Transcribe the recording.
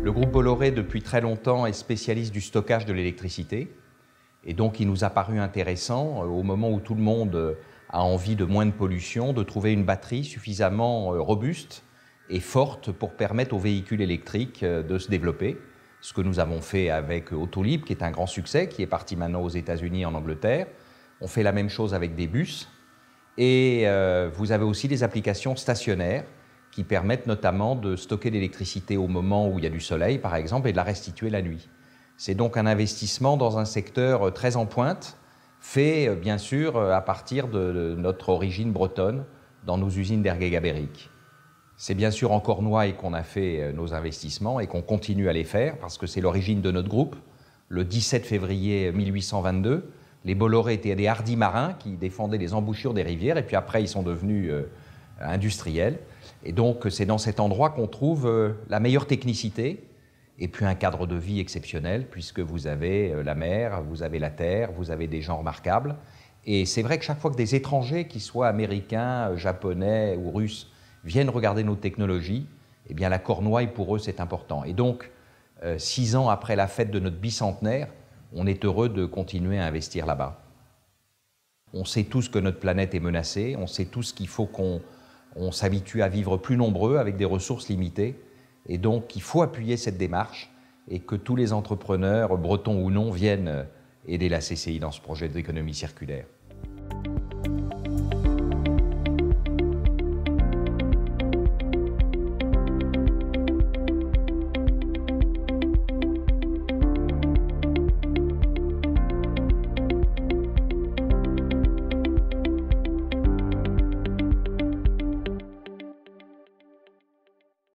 Le groupe Bolloré, depuis très longtemps, est spécialiste du stockage de l'électricité. Et donc, il nous a paru intéressant, au moment où tout le monde a envie de moins de pollution, de trouver une batterie suffisamment robuste et forte pour permettre aux véhicules électriques de se développer. Ce que nous avons fait avec Autolib, qui est un grand succès, qui est parti maintenant aux États-Unis et en Angleterre. On fait la même chose avec des bus. Et vous avez aussi des applications stationnaires qui permettent notamment de stocker l'électricité au moment où il y a du soleil, par exemple, et de la restituer la nuit. C'est donc un investissement dans un secteur très en pointe, fait bien sûr à partir de notre origine bretonne dans nos usines d'Ergué-Gabéric. C'est bien sûr en Cornouailles qu'on a fait nos investissements et qu'on continue à les faire parce que c'est l'origine de notre groupe. Le 17 février 1822, les Bolloré étaient des hardis marins qui défendaient les embouchures des rivières et puis après ils sont devenus industriels. Et donc c'est dans cet endroit qu'on trouve la meilleure technicité et puis un cadre de vie exceptionnel puisque vous avez la mer, vous avez la terre, vous avez des gens remarquables. Et c'est vrai que chaque fois que des étrangers, qu'ils soient américains, japonais ou russes, viennent regarder nos technologies, eh bien la Cornouaille pour eux c'est important. Et donc 6 ans après la fête de notre bicentenaire, on est heureux de continuer à investir là-bas. On sait tous que notre planète est menacée, on sait tous qu'il faut qu'on s'habitue à vivre plus nombreux avec des ressources limitées. Et donc, il faut appuyer cette démarche et que tous les entrepreneurs, bretons ou non, viennent aider la CCI dans ce projet d'économie circulaire.